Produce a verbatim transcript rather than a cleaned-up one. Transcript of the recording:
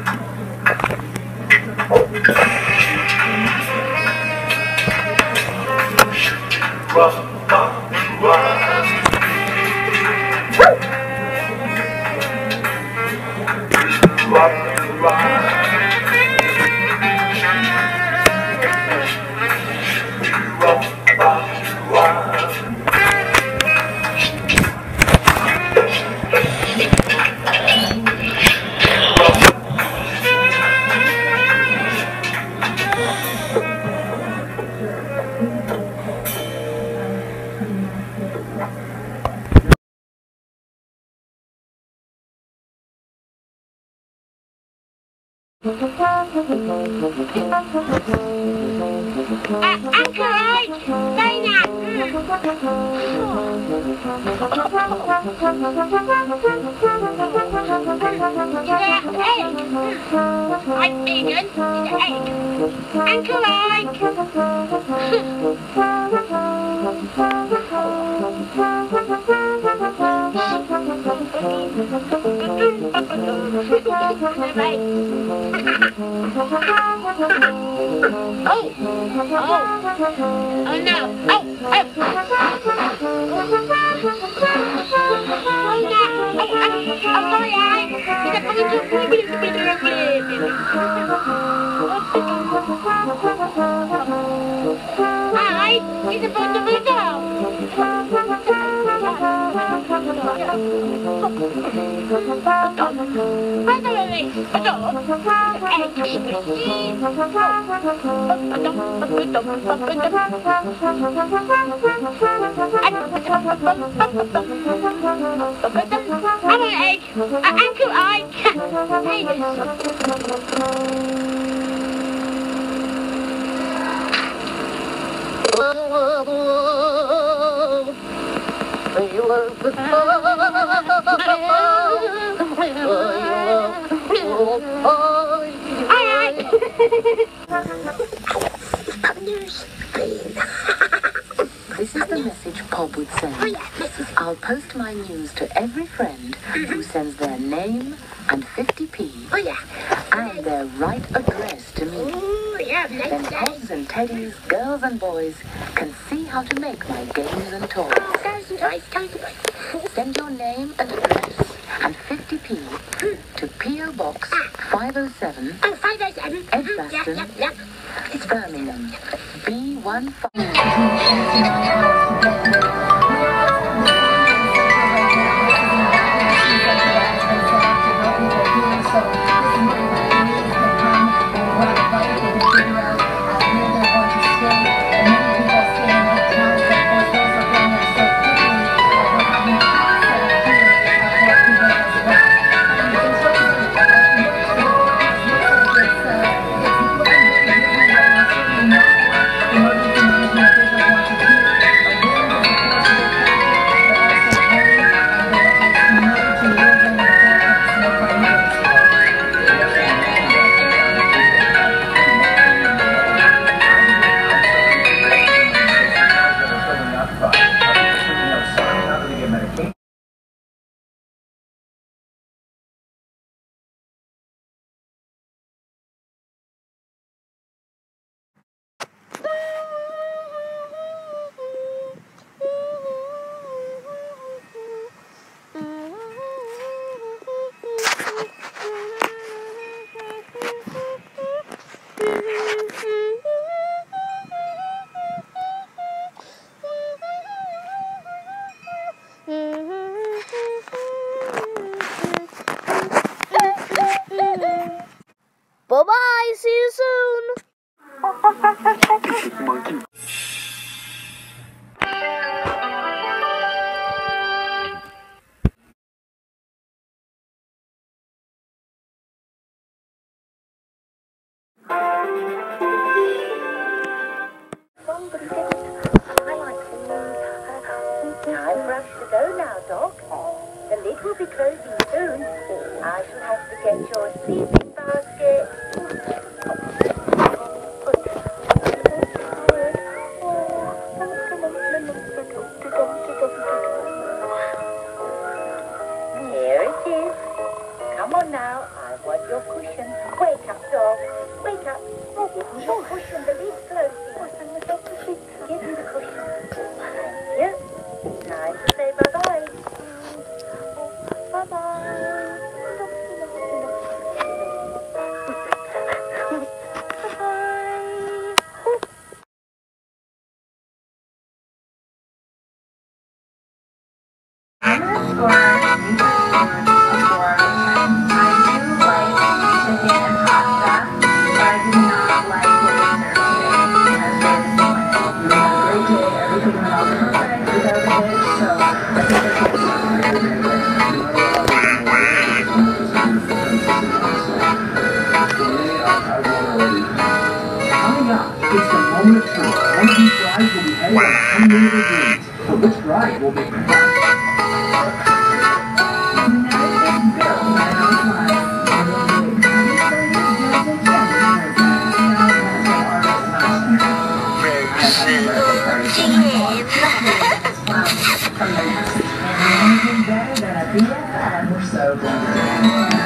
This is the message Bob would send. Oh, yeah. I'll post my news to every friend who sends their name and fifty p Oh, yeah. and their right address to me. Ooh, yeah, Then Pogs and Teddies, girls and boys can see how to make my games and toys. Oh, girls and toys, toys and toys. Send your name and address and fifty p to P O Box five oh seven, Oh, five oh seven. Edgbaston, Yep, yep, yep. Birmingham, B one five. Bye-bye, see you soon. Time for us to go now, Doc. The lid will be closing soon. I shall have to get your sleeping basket. Here it is. Come on now, I've want your cushion. Wake up, dog. Wake up. Oh, give me your cushion. The lid's closing. Give me the cushion. Thank you. Time to say bye-bye. Bye-bye. I'm a scorer, English scores a four out of ten. I do like chicken and pasta, but I do not like what was served today. I was very disappointed. We had a great day, everything went all perfect without a hitch, so I think that's what was very, very good. Coming up, it's the moment of truth. One of these rides will be headed on unlimited dreams. But which ride will make the fun? We're so glad.